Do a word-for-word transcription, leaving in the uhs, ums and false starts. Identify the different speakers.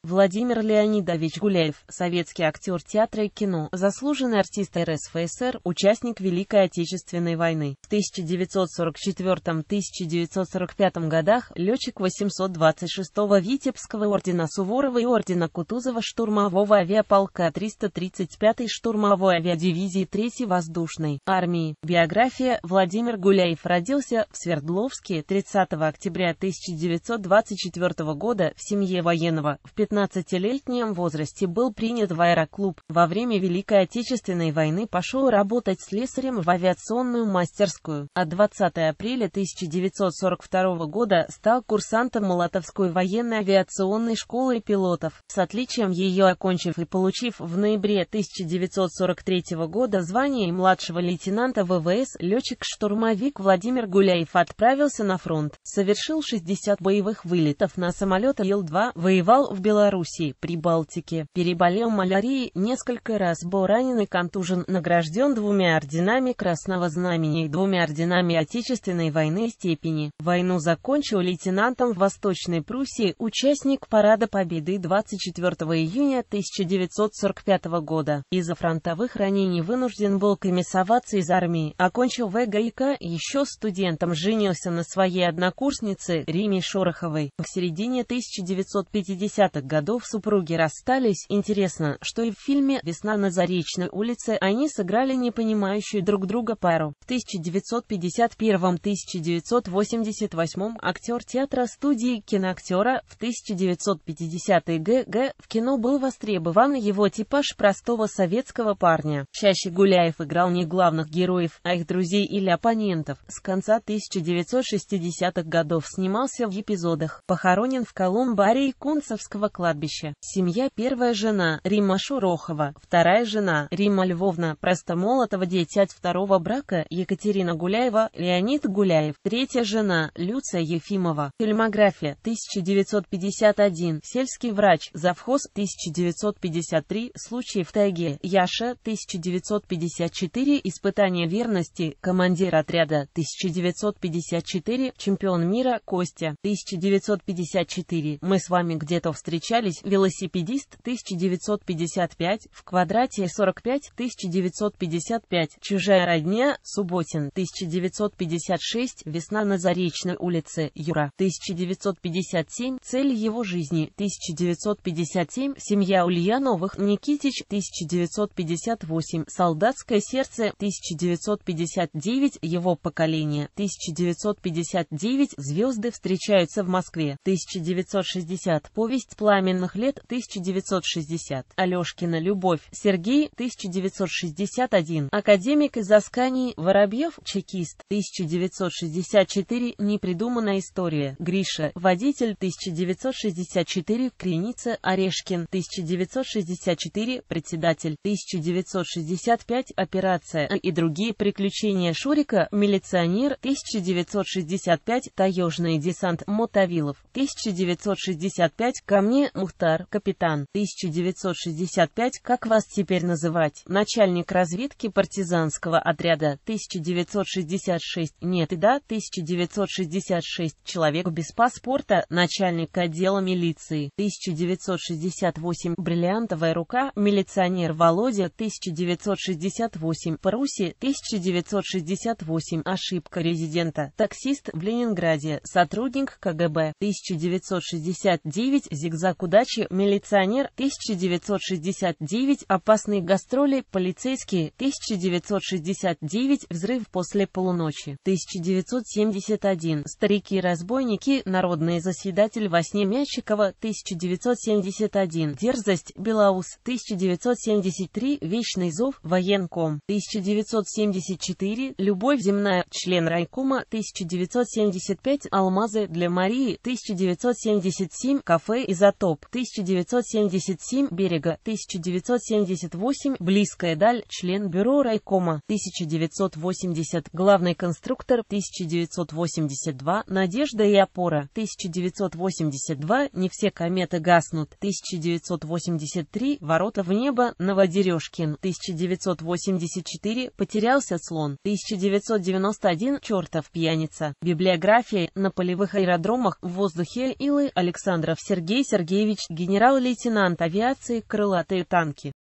Speaker 1: Владимир Леонидович Гуляев, советский актер театра и кино, заслуженный артист эр эс эф эс эр, участник Великой Отечественной войны. В тысяча девятьсот сорок четвёртом — тысяча девятьсот сорок пятом годах летчик восемьсот двадцать шестого Витебского ордена Суворова и ордена Кутузова штурмового авиаполка триста тридцать пятой штурмовой авиадивизии третьей воздушной армии. Биография. Владимир Гуляев родился в Свердловске тридцатого октября тысяча девятьсот двадцать четвёртого года в семье военного. В пятнадцатилетнем возрасте был принят в аэроклуб. Во время Великой Отечественной войны пошел работать слесарем в авиационную мастерскую. А двадцатого апреля тысяча девятьсот сорок второго года стал курсантом Молотовской военной авиационной школы пилотов. С отличием ее окончив и получив в ноябре тысяча девятьсот сорок третьего года звание младшего лейтенанта вэ вэ эс, летчик-штурмовик Владимир Гуляев отправился на фронт. Совершил шестьдесят боевых вылетов на самолете ил два, воевал в Белоруссии, Прибалтике, переболел малярией, несколько раз был ранен и контужен, награжден двумя орденами Красного Знамени и двумя орденами Отечественной войны степени. Войну закончил лейтенантом в Восточной Пруссии, участник Парада Победы двадцать четвёртого июня тысяча девятьсот сорок пятого года. Из-за фронтовых ранений вынужден был комиссоваться из армии, окончил вэ гэ и ка, еще студентом женился на своей однокурснице Риме Шороховой. В середине тысяча девятьсот пятидесятых годов супруги расстались. Интересно, что и в фильме «Весна на Заречной улице» они сыграли непонимающую друг друга пару. В тысяча девятьсот пятьдесят первом — тысяча девятьсот восемьдесят восьмом актер театра студии киноактера. В тысяча девятьсот пятидесятые гэ гэ в кино был востребован его типаж простого советского парня. Чаще Гуляев играл не главных героев, а их друзей или оппонентов. С конца тысяча девятьсот шестидесятых годов снимался в эпизодах. Похоронен в Колумбарии Кунцевского кладбища. Семья. Первая жена Рима Шорохова, вторая жена Рима Львовна Простомолотова, дети от второго брака Екатерина Гуляева, Леонид Гуляев, третья жена Люция Ефимова. Фильмография. тысяча девятьсот пятьдесят один. Сельский врач, завхоз. Тысяча девятьсот пятьдесят три. Случаи в тайге. Яша. Тысяча девятьсот пятьдесят четыре. Испытание верности. Командир отряда. Тысяча девятьсот пятьдесят четыре. Чемпион мира. Костя. Тысяча девятьсот пятьдесят четыре. Мы с вами где-то встречались. Велосипедист. Тысяча девятьсот пятьдесят пять. В квадрате сорок пять. Тысяча девятьсот пятьдесят пять. Чужая родня. Субботин. Тысяча девятьсот пятьдесят шесть. Весна на Заречной улице. Юра. Тысяча девятьсот пятьдесят семь. Цель его жизни. Тысяча девятьсот пятьдесят семь. Семья Ульяновых. Никитич. Тысяча девятьсот пятьдесят восемь. Солдатское сердце. Тысяча девятьсот пятьдесят девять. Его поколение. Тысяча девятьсот пятьдесят девять. Звезды встречаются в Москве. Тысяча девятьсот шестьдесят. Повесть пламенных лет. Тысяча девятьсот шестьдесят. Алешкина любовь. Сергей. Тысяча девятьсот шестьдесят один. Академик из Аскании. Воробьев. Чекист. Тысяча девятьсот шестьдесят четыре. Непридуманная история. Гриша. Водитель. Тысяча девятьсот шестьдесят четыре. Креница. Орешкин. Тысяча девятьсот шестьдесят четыре. Председатель. Тысяча девятьсот шестьдесят пять. Операция и другие приключения Шурика. Милиционер. Тысяча девятьсот шестьдесят пять. Таежный десант. Мотовилов. Тысяча девятьсот шестьдесят пять. Ко мне, Мухтар. Капитан. Тысяча девятьсот шестьдесят пять. Как вас теперь называть? Начальник разведки партизанского отряда. Тысяча девятьсот шестьдесят шесть. Нет и да. Тысяча девятьсот шестьдесят шесть. Человек без паспорта. Начальник отдела милиции. Тысяча девятьсот шестьдесят восемь. Бриллиантовая рука. Милиционер Володя. Тысяча девятьсот шестьдесят восемь. Паруси. Тысяча девятьсот шестьдесят восемь. Ошибка резидента. Таксист в Ленинграде. Сотрудник ка гэ бэ. Тысяча девятьсот шестьдесят девять. Зигзаг удачи. Милиционер. Тысяча девятьсот шестьдесят девять. Опасные гастроли. Полицейские. Тысяча девятьсот шестьдесят девять. Взрыв после полуночи. Тысяча девятьсот семьдесят один. Старики-разбойники. Народный заседатель во сне Мячикова. Тысяча девятьсот семьдесят один. Дерзость. Белаус. Тысяча девятьсот семьдесят три. Вечный зов. Военком. Тысяча девятьсот семьдесят четыре. Любовь земная. Член райкома. Тысяча девятьсот семьдесят пять. Алмазы для Марии. Тысяча девятьсот семьдесят семь. Кафе Изотоп. Тысяча девятьсот семьдесят семь. Берега. Тысяча девятьсот семьдесят восемь. Близкая даль. Член бюро райкома. Тысяча девятьсот восемьдесят. Главный конструктор. Тысяча девятьсот восемьдесят два. Надежда и опора. Тысяча девятьсот восемьдесят два. Не все кометы гаснут. Тысяча девятьсот восемьдесят три. Ворота в небо. Новодережкин. Тысяча девятьсот восемьдесят четыре. Потерялся слон. Тысяча девятьсот девяносто один. Чертов пьяница. Библиография. На полевых аэродромах. В воздухе. Илы. Александров Сергей Сергеевич. Сергеевич, генерал-лейтенант авиации, крылатые танки.